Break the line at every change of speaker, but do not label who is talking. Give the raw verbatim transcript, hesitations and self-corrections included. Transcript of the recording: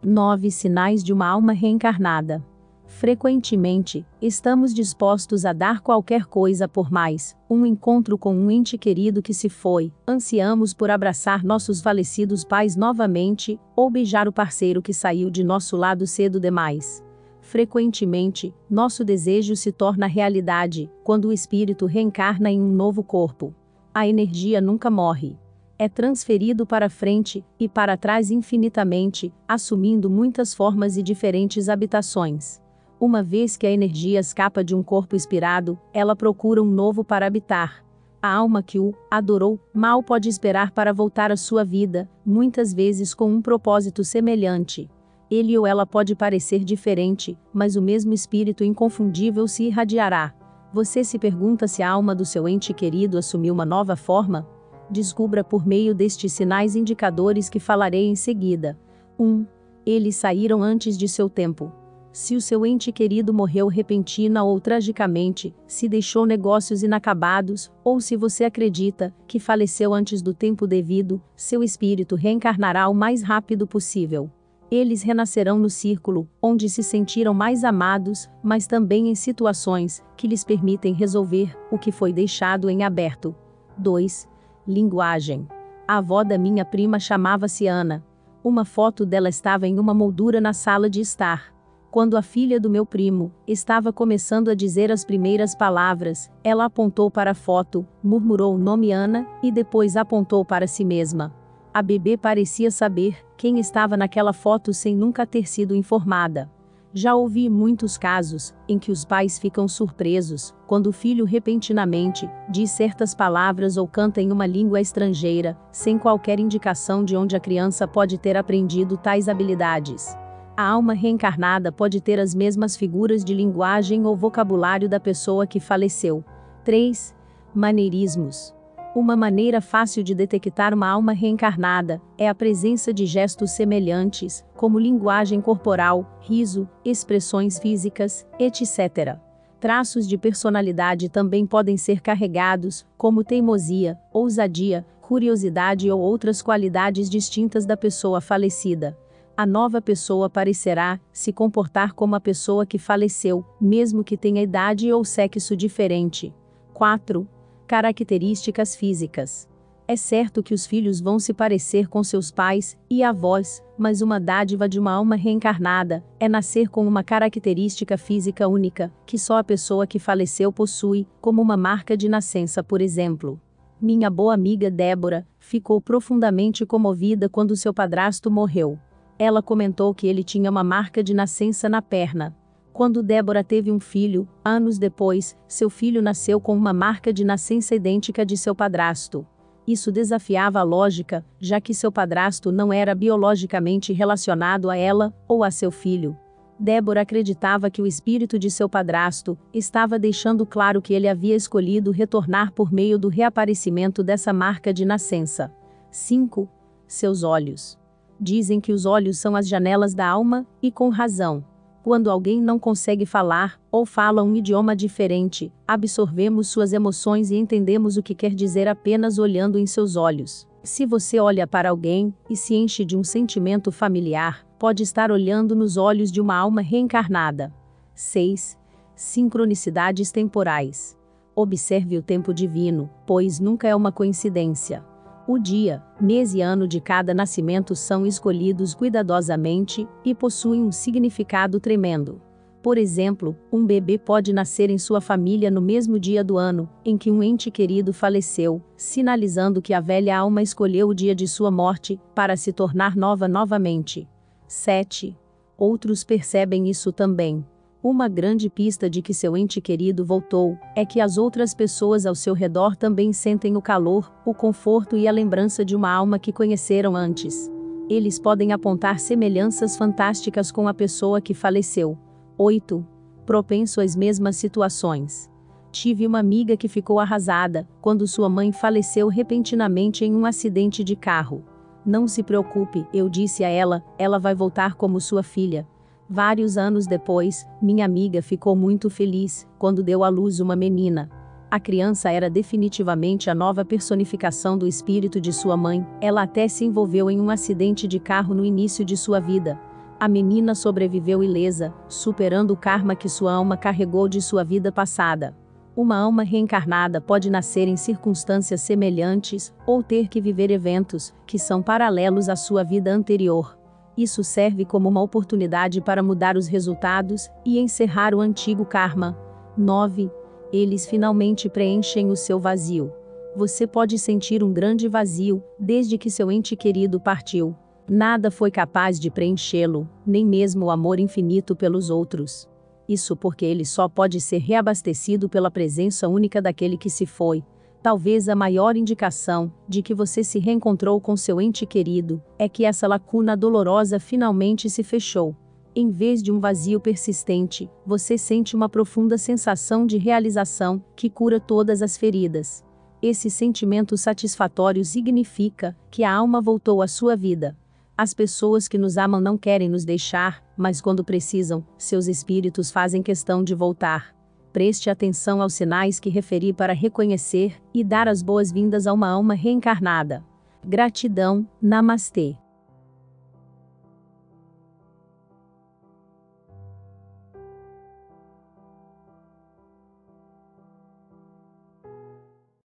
nove Sinais de uma alma reencarnada. Frequentemente, estamos dispostos a dar qualquer coisa por mais um encontro com um ente querido que se foi, ansiamos por abraçar nossos falecidos pais novamente, ou beijar o parceiro que saiu de nosso lado cedo demais. Frequentemente, nosso desejo se torna realidade, quando o espírito reencarna em um novo corpo. A energia nunca morre. É transferido para frente e para trás infinitamente, assumindo muitas formas e diferentes habitações. Uma vez que a energia escapa de um corpo expirado, ela procura um novo para habitar. A alma que o adorou mal pode esperar para voltar à sua vida, muitas vezes com um propósito semelhante. Ele ou ela pode parecer diferente, mas o mesmo espírito inconfundível se irradiará. Você se pergunta se a alma do seu ente querido assumiu uma nova forma? Descubra por meio destes sinais indicadores que falarei em seguida. um. Eles saíram antes de seu tempo. Se o seu ente querido morreu repentina ou tragicamente, se deixou negócios inacabados, ou se você acredita que faleceu antes do tempo devido, seu espírito reencarnará o mais rápido possível. Eles renascerão no círculo, onde se sentiram mais amados, mas também em situações que lhes permitem resolver o que foi deixado em aberto. dois. Linguagem. A avó da minha prima chamava-se Ana. Uma foto dela estava em uma moldura na sala de estar. Quando a filha do meu primo estava começando a dizer as primeiras palavras, ela apontou para a foto, murmurou o nome Ana, e depois apontou para si mesma. A bebê parecia saber quem estava naquela foto sem nunca ter sido informada. Já ouvi muitos casos em que os pais ficam surpresos quando o filho repentinamente diz certas palavras ou canta em uma língua estrangeira, sem qualquer indicação de onde a criança pode ter aprendido tais habilidades. A alma reencarnada pode ter as mesmas figuras de linguagem ou vocabulário da pessoa que faleceu. três. Maneirismos. Uma maneira fácil de detectar uma alma reencarnada é a presença de gestos semelhantes, como linguagem corporal, riso, expressões físicas, etcétera. Traços de personalidade também podem ser carregados, como teimosia, ousadia, curiosidade ou outras qualidades distintas da pessoa falecida. A nova pessoa parecerá se comportar como a pessoa que faleceu, mesmo que tenha idade ou sexo diferente. quatro. Características físicas. É certo que os filhos vão se parecer com seus pais e avós, mas uma dádiva de uma alma reencarnada é nascer com uma característica física única, que só a pessoa que faleceu possui, como uma marca de nascença, por exemplo. Minha boa amiga Débora ficou profundamente comovida quando seu padrasto morreu. Ela comentou que ele tinha uma marca de nascença na perna. Quando Débora teve um filho, anos depois, seu filho nasceu com uma marca de nascença idêntica de seu padrasto. Isso desafiava a lógica, já que seu padrasto não era biologicamente relacionado a ela ou a seu filho. Débora acreditava que o espírito de seu padrasto estava deixando claro que ele havia escolhido retornar por meio do reaparecimento dessa marca de nascença. cinco. Seus olhos. Dizem que os olhos são as janelas da alma, e com razão. Quando alguém não consegue falar, ou fala um idioma diferente, absorvemos suas emoções e entendemos o que quer dizer apenas olhando em seus olhos. Se você olha para alguém e se enche de um sentimento familiar, pode estar olhando nos olhos de uma alma reencarnada. seis. Sincronicidades temporais. Observe o tempo divino, pois nunca é uma coincidência. O dia, mês e ano de cada nascimento são escolhidos cuidadosamente e possuem um significado tremendo. Por exemplo, um bebê pode nascer em sua família no mesmo dia do ano em que um ente querido faleceu, sinalizando que a velha alma escolheu o dia de sua morte para se tornar nova novamente. sete. Outros percebem isso também. Uma grande pista de que seu ente querido voltou é que as outras pessoas ao seu redor também sentem o calor, o conforto e a lembrança de uma alma que conheceram antes. Eles podem apontar semelhanças fantásticas com a pessoa que faleceu. oito. Propenso às mesmas situações. Tive uma amiga que ficou arrasada quando sua mãe faleceu repentinamente em um acidente de carro. Não se preocupe, eu disse a ela, ela vai voltar como sua filha. Vários anos depois, minha amiga ficou muito feliz quando deu à luz uma menina. A criança era definitivamente a nova personificação do espírito de sua mãe. Ela até se envolveu em um acidente de carro no início de sua vida. A menina sobreviveu ilesa, superando o karma que sua alma carregou de sua vida passada. Uma alma reencarnada pode nascer em circunstâncias semelhantes, ou ter que viver eventos que são paralelos à sua vida anterior. Isso serve como uma oportunidade para mudar os resultados e encerrar o antigo karma. nove. Eles finalmente preenchem o seu vazio. Você pode sentir um grande vazio, desde que seu ente querido partiu. Nada foi capaz de preenchê-lo, nem mesmo o amor infinito pelos outros. Isso porque ele só pode ser reabastecido pela presença única daquele que se foi. Talvez a maior indicação de que você se reencontrou com seu ente querido é que essa lacuna dolorosa finalmente se fechou. Em vez de um vazio persistente, você sente uma profunda sensação de realização que cura todas as feridas. Esse sentimento satisfatório significa que a alma voltou à sua vida. As pessoas que nos amam não querem nos deixar, mas quando precisam, seus espíritos fazem questão de voltar. Preste atenção aos sinais que referi para reconhecer e dar as boas-vindas a uma alma reencarnada. Gratidão, Namastê.